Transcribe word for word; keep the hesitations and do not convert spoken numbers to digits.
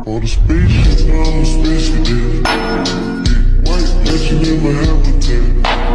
All the spaceship, now I'm a space cadet. Big white, let you in my habitat.